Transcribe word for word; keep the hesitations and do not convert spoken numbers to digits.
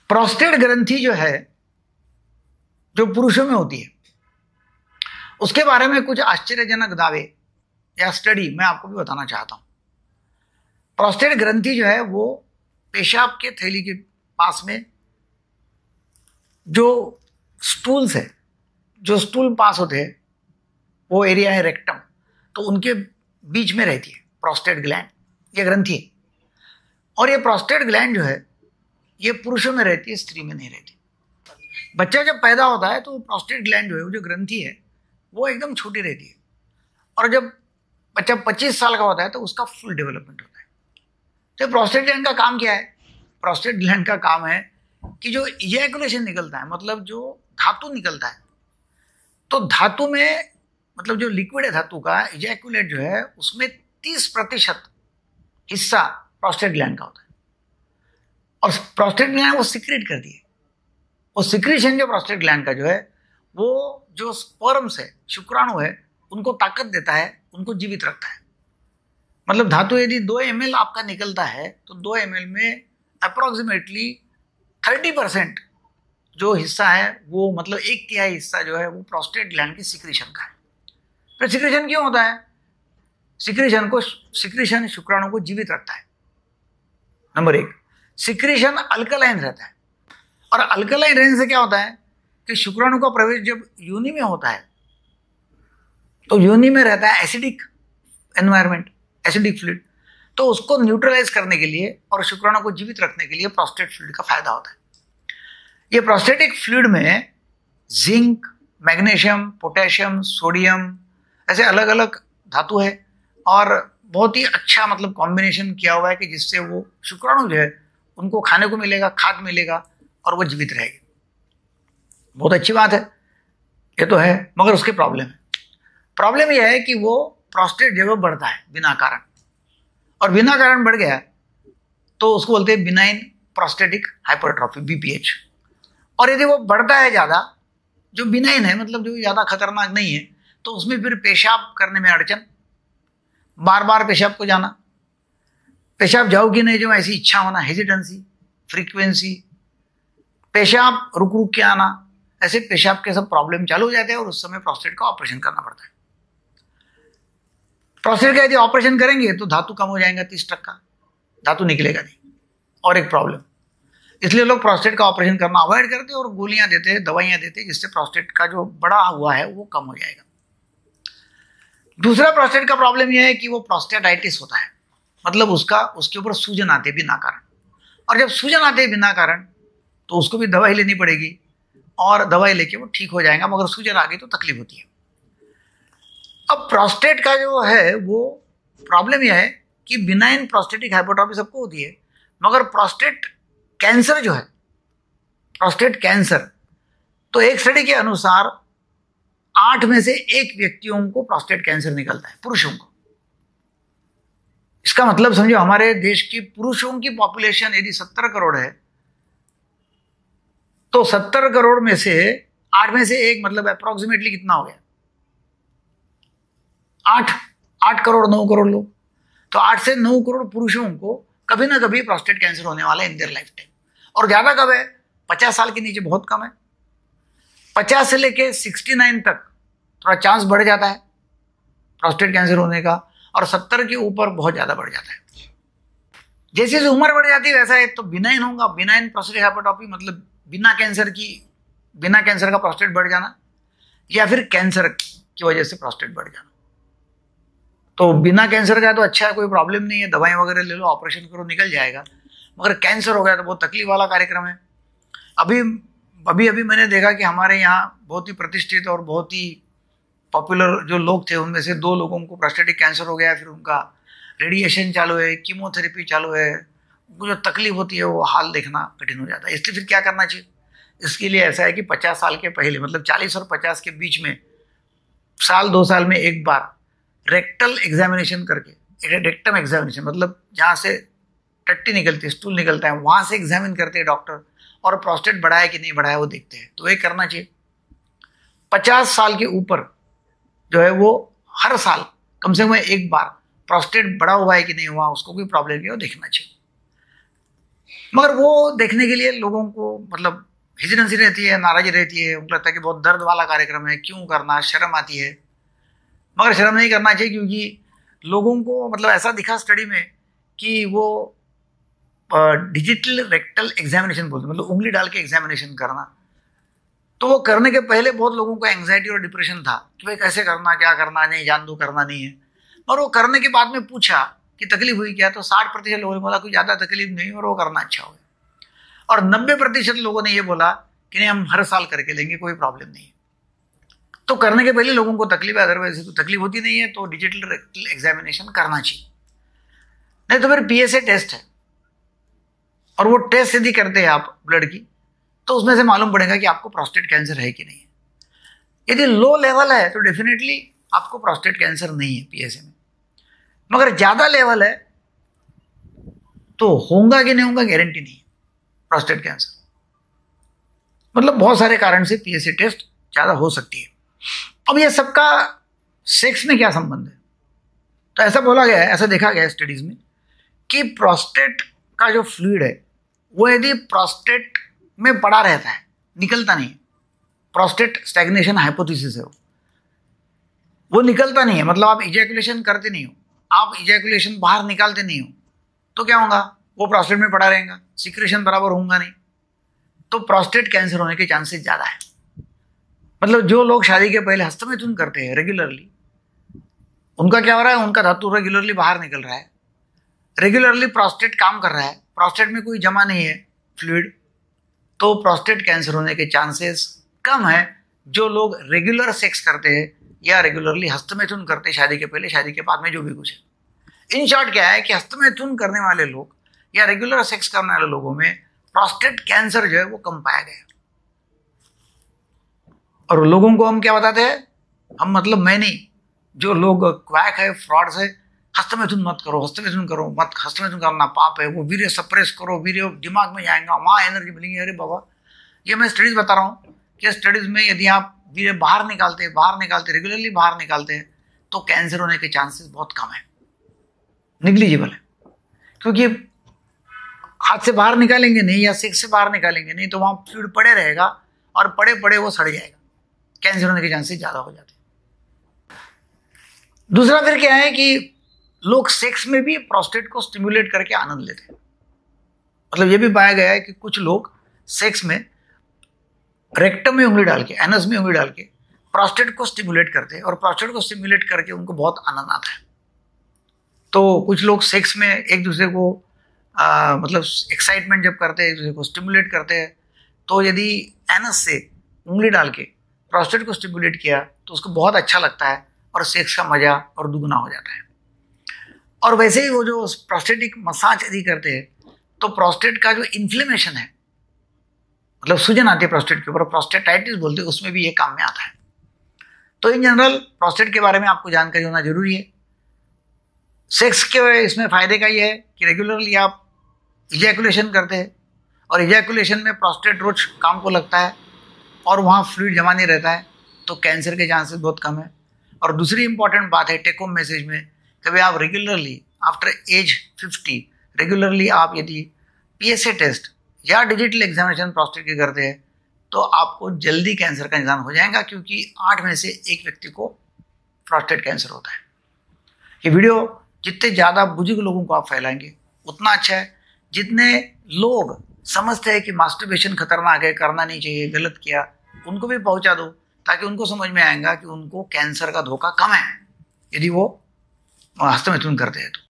Prostate ग्रंथि जो है, जो पुरुषों में होती है, उसके बारे में कुछ आश्चर्यजनक दावे या स्टडी मैं आपको भी बताना चाहता हूं। प्रोस्टेट ग्रंथि जो है वो पेशाब के थैली के पास में जो स्टूल्स है, जो स्टूल पास होते हैं, वो एरिया है रेक्टम, तो उनके बीच में रहती है प्रोस्टेट ग्लैंड, ये ग्रंथि है। और ये प्रोस्टेट ग्लैंड जो है ये पुरुषों में रहती है, स्त्री में नहीं रहती। बच्चा जब पैदा होता है तो प्रोस्टेट ग्लैंड जो है, वो जो ग्रंथि है, वो एकदम छोटी रहती है। और जब बच्चा पच्चीस साल का होता है तो उसका फुल डेवलपमेंट होता है। तो प्रोस्टेट ग्लैंड का काम क्या है? प्रोस्टेट ग्लैंड का काम है कि जो इजैकुलेशन निकलता है, मतलब जो धातु निकलता है, तो धातु में, मतलब जो लिक्विड है धातु का, इजैकुलेट जो है, उसमें तीस प्रतिशत हिस्सा प्रोस्टेट ग्लैंड का होता है। और प्रोस्टेट ग्लैंड वो सिक्रेट करती है। वो सिक्रीशन जो प्रोस्टेट ग्लैंड का जो है, वो जो स्पर्म्स है, शुक्राणु है, उनको ताकत देता है, उनको जीवित रखता है। मतलब धातु यदि दो एम एल आपका निकलता है तो दो एम एल में अप्रोक्सीमेटली थर्टी परसेंट जो हिस्सा है, वो मतलब एक तिहाई हिस्सा जो है, वो प्रोस्टेट ग्लैंड की सिक्रीशन का है। फिर सिक्रीशन क्यों होता है? सिक्रीशन को सिक्रीशन शुक्राणु को जीवित रखता है, नंबर एक। सिक्रीशन अल्कलाइन रहता है, और अल्कलाइन रहने से क्या होता है कि शुक्राणु का प्रवेश जब योनि में होता है तो योनि में रहता है एसिडिक एनवायरनमेंट, एसिडिक फ्लूइड, तो उसको न्यूट्रलाइज करने के लिए और शुक्राणु को जीवित रखने के लिए प्रोस्टेट फ्लूइड का फायदा होता है। ये प्रोस्टेटिक फ्लूइड में जिंक, मैग्नीशियम, पोटेशियम, सोडियम, ऐसे अलग अलग धातु है, और बहुत ही अच्छा मतलब कॉम्बिनेशन किया हुआ है कि जिससे वो शुक्राणु जो है उनको खाने को मिलेगा, खाद मिलेगा, और वो जीवित रहेगी। बहुत अच्छी बात है, ये तो है। मगर उसके प्रॉब्लम है। प्रॉब्लम यह है कि वो प्रोस्टेट जो बढ़ता है बिना कारण, और बिना कारण बढ़ गया तो उसको बोलते हैं benign prostatic hypertrophy, B P H. और यदि वो बढ़ता है ज़्यादा, जो बिनाइन है, मतलब जो ज़्यादा खतरनाक नहीं है, तो उसमें फिर पेशाब करने में अड़चन, बार बार पेशाब को जाना, पेशाब जाओ कि नहीं जो ऐसी इच्छा होना, हेजिटेंसी, फ्रीक्वेंसी, पेशाब रुक रुक के आना, ऐसे पेशाब के सब प्रॉब्लम चालू हो जाते हैं, और उस समय प्रोस्टेट का ऑपरेशन करना पड़ता है। प्रोस्टेट का यदि ऑपरेशन करेंगे तो धातु कम हो जाएगा, तीस टक्का धातु निकलेगा नहीं, और एक प्रॉब्लम। इसलिए लोग प्रोस्टेट का ऑपरेशन करना अवॉइड करते हैं और गोलियां देते हैं, दवाइयां देते हैं, जिससे प्रोस्टेट का जो बड़ा हुआ है वो कम हो जाएगा। दूसरा प्रोस्टेट का प्रॉब्लम यह है कि वो प्रोस्टेटाइटिस होता है, मतलब उसका उसके ऊपर सूजन आते बिना कारण। और जब सूजन आते बिना कारण तो उसको भी दवाई लेनी पड़ेगी, और दवाई लेके वो ठीक हो जाएगा, मगर सूजन आ गई तो तकलीफ होती है। अब प्रोस्टेट का जो है वो प्रॉब्लम यह है कि बिनाइन प्रोस्टेटिक हाइपरट्रॉफी सबको होती है, मगर प्रोस्टेट कैंसर जो है, प्रोस्टेट कैंसर, तो एक स्टडी के अनुसार आठ में से एक व्यक्तियों को प्रोस्टेट कैंसर निकलता है, पुरुषों को। इसका मतलब समझो, हमारे देश की पुरुषों की पॉपुलेशन यदि सत्तर करोड़ है, तो सत्तर करोड़ में से आठ में से एक, मतलब अप्रोक्सीमेटली कितना हो गया? आठ आठ करोड़ नौ करोड़ लोग, तो आठ से नौ करोड़ पुरुषों को कभी ना कभी प्रोस्टेट कैंसर होने वाला है इन देयर लाइफ टाइम। और ज्यादा कब है? पचास साल के नीचे बहुत कम है। पचास से लेके सिक्सटी नाइन तक थोड़ा चांस बढ़ जाता है प्रोस्टेट कैंसर होने का, और सत्तर के ऊपर बहुत ज्यादा बढ़ जाता है। जैसे जैसे उम्र बढ़ जाती है वैसा है, तो बिनाइन होगा, बिनाइन प्रोस्टेटिक हाइपरट्रॉफी, मतलब बिना कैंसर की, बिना कैंसर का प्रोस्टेट बढ़ जाना, या फिर कैंसर की वजह से प्रोस्टेट बढ़ जाना। तो बिना कैंसर का तो अच्छा है, कोई प्रॉब्लम नहीं है, दवाई वगैरह ले लो, ऑपरेशन करो, निकल जाएगा। मगर कैंसर हो गया तो बहुत तकलीफ वाला कार्यक्रम है। अभी अभी अभी मैंने देखा कि हमारे यहाँ बहुत ही प्रतिष्ठित और बहुत ही पॉपुलर जो लोग थे, उनमें से दो लोगों को प्रोस्टेटिक कैंसर हो गया, फिर उनका रेडिएशन चालू है, कीमोथेरेपी चालू है, उनको जो तकलीफ होती है वो हाल देखना कठिन हो जाता है। इसलिए फिर क्या करना चाहिए? इसके लिए ऐसा है कि पचास साल के पहले, मतलब चालीस और पचास के बीच में, साल दो साल में एक बार रेक्टल एग्जामिनेशन करके, रेक्टम एग्जामिनेशन मतलब जहाँ से टट्टी निकलती है, स्टूल निकलता है, वहाँ से एग्जामिन करते हैं डॉक्टर, और प्रोस्टेट बढ़ा है कि नहीं बढ़ा है वो देखते हैं। तो ये करना चाहिए। पचास साल के ऊपर जो है वो हर साल कम से कम एक बार प्रोस्टेट बड़ा हुआ है कि नहीं हुआ, उसको कोई प्रॉब्लम नहीं, वो देखना चाहिए। मगर वो देखने के लिए लोगों को मतलब हिजनेंसी रहती है, नाराजगी रहती है, उनको लगता है कि बहुत दर्द वाला कार्यक्रम है, क्यों करना, शर्म आती है। मगर शर्म नहीं करना चाहिए, क्योंकि लोगों को मतलब ऐसा दिखा स्टडी में कि वो डिजिटल रेक्टल एग्जामिनेशन बोलते हैं, मतलब उंगली डाल के एग्जामिनेशन करना, तो वो करने के पहले बहुत लोगों को एंग्जाइटी और डिप्रेशन था कि भाई कैसे करना, क्या करना, नहीं जान दो, करना नहीं है। और वो करने के बाद में पूछा कि तकलीफ हुई क्या, तो साठ प्रतिशत लोगों ने बोला कोई ज़्यादा तकलीफ नहीं और वो करना अच्छा हो गया। और नब्बे प्रतिशत लोगों ने ये बोला कि नहीं हम हर साल करके लेंगे, कोई प्रॉब्लम नहीं है। तो करने के पहले लोगों को तकलीफ है, अदरवाइज तो तकलीफ होती नहीं है, तो डिजिटल रेक्टल एग्जामिनेशन करना चाहिए। नहीं तो फिर पीएसए टेस्ट है, और वो टेस्ट यदि करते हैं आप ब्लड की, तो उसमें से मालूम पड़ेगा कि आपको प्रोस्टेट कैंसर है कि नहीं है। यदि लो लेवल है तो डेफिनेटली आपको प्रोस्टेट कैंसर नहीं है पीएसए में, मगर ज्यादा लेवल है तो होगा कि नहीं होगा गारंटी नहीं है प्रोस्टेट कैंसर। मतलब बहुत सारे कारण से पीएसए टेस्ट ज्यादा हो सकती है। अब ये सबका सेक्स में क्या संबंध है? तो ऐसा बोला गया है, ऐसा देखा गया है स्टडीज में कि प्रोस्टेट का जो फ्लूइड है वो यदि प्रोस्टेट में पड़ा रहता है, निकलता नहीं है, प्रोस्टेट स्टैग्नेशन हाइपोथेसिस है वो वो निकलता नहीं है, मतलब आप इजैकुलेशन करते नहीं हो, आप इजैकुलेशन बाहर निकालते नहीं हो, तो क्या होगा, वो प्रोस्टेट में पड़ा रहेगा, सिक्रेशन बराबर होगा नहीं, तो प्रोस्टेट कैंसर होने के चांसेस ज्यादा है। मतलब जो लोग शादी के पहले हस्तमैथुन करते हैं रेगुलरली, उनका क्या हो रहा है, उनका धातु रेगुलरली बाहर निकल रहा है, रेगुलरली प्रोस्टेट काम कर रहा है, प्रोस्टेट में कोई जमा नहीं है फ्लूइड, तो प्रोस्टेट कैंसर होने के चांसेस कम है। जो लोग रेगुलर सेक्स करते हैं या रेगुलरली हस्तमैथुन करते हैं शादी के पहले, शादी के बाद में, जो भी कुछ है। इन शॉर्ट क्या है कि हस्तमैथुन करने वाले लोग या रेगुलर सेक्स करने वाले लोगों में प्रोस्टेट कैंसर जो है वो कम पाया गया। और लोगों को हम क्या बताते हैं, हम मतलब मैं नहीं, जो लोग क्वैक है, फ्रॉड्स है, हस्तमैथुन मत करो, हस्तमैथुन करो मत, हस्तमैथुन करना पाप है, वो वीर्य सप्रेस करो, वीर्य दिमाग में जाएगा, वहाँ एनर्जी मिलेगी। अरे बाबा, ये मैं स्टडीज बता रहा हूँ कि स्टडीज में यदि आप वीर्य बाहर निकालते हैं बाहर निकालते रेगुलरली बाहर निकालते हैं तो कैंसर होने के चांसेस बहुत कम है, निग्लिजिबल है। क्योंकि हाथ से बाहर निकालेंगे नहीं या सेक्स से बाहर निकालेंगे नहीं तो वहाँ फ्लूइड पड़े रहेगा और पड़े पड़े वो सड़ जाएगा, कैंसर होने के चांसेस ज़्यादा हो जाते हैं। दूसरा फिर क्या है कि लोग सेक्स में भी प्रोस्टेट को स्टिमुलेट करके आनंद लेते हैं। मतलब ये भी पाया गया है कि कुछ लोग सेक्स में रेक्टम में उंगली डाल के, एनस में उंगली डाल के प्रोस्टेट को स्टिमुलेट करते हैं और प्रोस्टेट को स्टिमुलेट करके उनको बहुत आनंद आता है। तो कुछ लोग सेक्स में एक दूसरे को आ, मतलब एक्साइटमेंट जब करते हैं, एक दूसरे को स्टिमुलेट करते हैं, तो यदि एनस से उंगली डाल के प्रोस्टेट को स्टिमुलेट किया तो उसको बहुत अच्छा लगता है और सेक्स का मजा और दुगना हो जाता है। और वैसे ही वो जो प्रोस्टेटिक मसाज यदि करते हैं तो प्रोस्टेट का जो इन्फ्लेमेशन है, मतलब सूजन आती है प्रोस्टेट के ऊपर, प्रोस्टेटाइटिस बोलते हैं, उसमें भी ये काम में आता है। तो इन जनरल प्रोस्टेट के बारे में आपको जानकारी होना जरूरी है। सेक्स के इसमें फायदे का ये है कि रेगुलरली आप इजैकुलेशन करते हैं और इजैकुलेशन में प्रोस्टेट रोज काम को लगता है और वहाँ फ्लूइड जमा नहीं रहता है, तो कैंसर के चांसेस बहुत कम है। और दूसरी इंपॉर्टेंट बात है टेक होम मैसेज में, कभी आप regularly after age fifty regularly आप यदि पीएसए टेस्ट या डिजिटल एग्जामिनेशन प्रोस्टेट की करते हैं तो आपको जल्दी कैंसर का निदान हो जाएगा, क्योंकि आठ में से एक व्यक्ति को प्रोस्टेट कैंसर होता है। ये वीडियो जितने ज़्यादा बुजुर्ग लोगों को आप फैलाएंगे उतना अच्छा है। जितने लोग समझते हैं कि मास्टरबेशन खतरनाक है, करना नहीं चाहिए, गलत किया, उनको भी पहुंचा दो, ताकि उनको समझ में आएगा कि उनको कैंसर का धोखा कम है यदि वो हस्तमैथुन करते हैं तो।